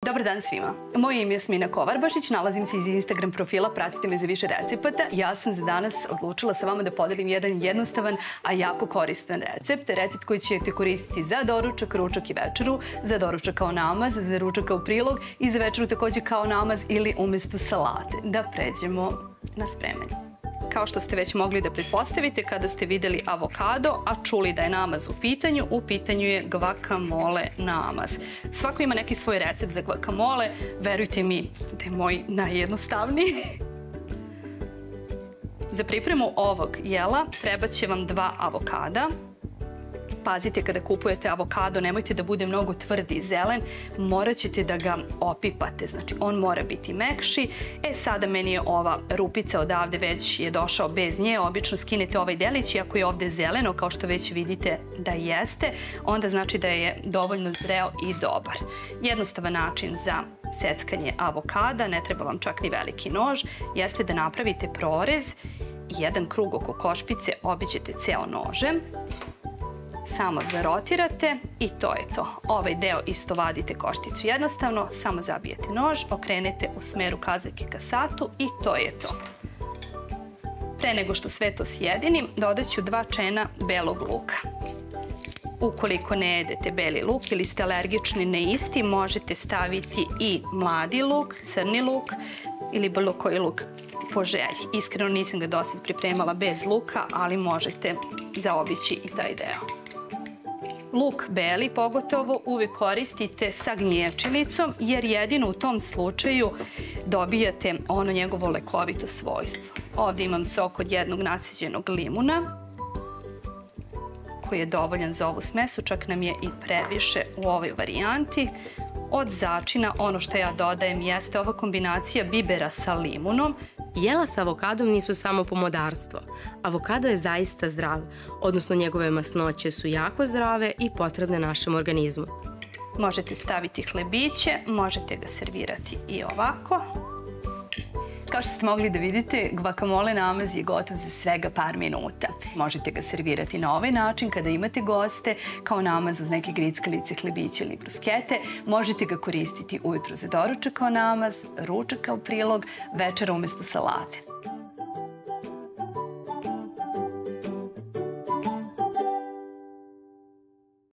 Dobar dan svima. Moje ime je Jasmina Kovarbašić, nalazim se iz Instagram profila Pratite me za više recepata. Ja sam za danas odlučila sa vama da podelim jedan jednostavan, a jako koristan recept. Recept koji ćete koristiti za doručak, ručak i večeru, za doručak kao namaz, za ručak kao prilog i za večeru takođe kao namaz ili umesto salate. Da pređemo na spremanje. Kao što ste već mogli da pretpostavite kada ste videli avokado, a čuli da je namaz u pitanju je guacamole namaz. Svako ima neki svoj recept za guacamole, verujte mi da je moj najjednostavniji. Za pripremu ovog jela treba će vam 2 avokada. Pazite, kada kupujete avokado, nemojte da bude mnogo tvrdi i zelen, morat ćete da ga opipate, znači on mora biti mekši. Sada meni je ova rupica odavde već je došao bez nje, obično skinete ovaj delić i ako je ovde zeleno, kao što već vidite da jeste, onda znači da je dovoljno zreo i dobar. Jednostavan način za seckanje avokada, ne treba vam čak ni veliki nož, jeste da napravite prorez i jedan krug oko košpice obiđete ceo nožem. Samo zarotirate i to je to. Ovaj deo isto vadite košticu jednostavno, samo zabijete nož, okrenete u smeru kazaljke ka satu i to je to. Pre nego što sve to sjedinim, dodat ću 2 čena belog luka. Ukoliko ne jedete beli luk ili ste alergični na isti, možete staviti i mladi luk, crni luk ili bilo koji luk po želji. Iskreno nisam ga dosad pripremala bez luka, ali možete zaobići i taj deo. Luk beli pogotovo uvijek koristite sa gnječelicom jer jedino u tom slučaju dobijate ono njegovo lekovito svojstvo. Ovdje imam sok od jednog naciđenog limuna koji je dovoljan za ovu smesu, čak nam je i previše u ovoj varijanti. Od začina ono što ja dodajem jeste ova kombinacija bibera sa limunom. Jela sa avokadom nisu samo pomodarstvo. Avokado je zaista zdrav, odnosno njegove masnoće su jako zdrave i potrebne našem organizmu. Možete staviti hlebiće, možete ga servirati i ovako. Kao što ste mogli da vidite, guacamole namaz je gotov za svega par minuta. Možete ga servirati na ovaj način kada imate goste, kao namaz uz neke grickalice, hlebiće ili bruskete. Možete ga koristiti ujutro za doručak kao namaz, ručak kao prilog, večera umesto salate.